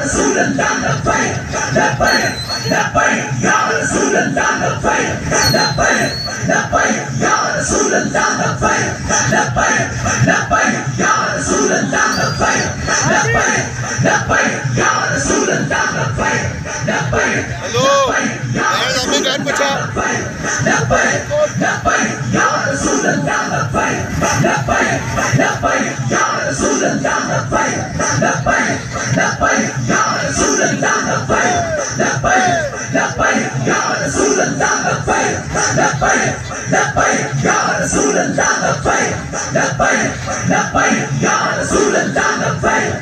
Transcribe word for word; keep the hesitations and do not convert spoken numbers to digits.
رسول اللہ لبیک لبیک لبیک یا رسول اللہ لبیک لبیک لبیک یا رسول اللہ لبیک لبیک لبیک یا رسول اللہ لبیک لبیک لبیک یا رسول اللہ لبیک لبیک لبیک یا رسول اللہ لبیک لبیک یا رسول اللہ لبیک لبیک لبیک یا رسول اللہ لبیک لبیک لبیک یا رسول اللہ لبیک لبیک لبیک یا رسول اللہ لبیک لبیک لبیک یا رسول اللہ لبیک لبیک لبیک یا رسول اللہ لبیک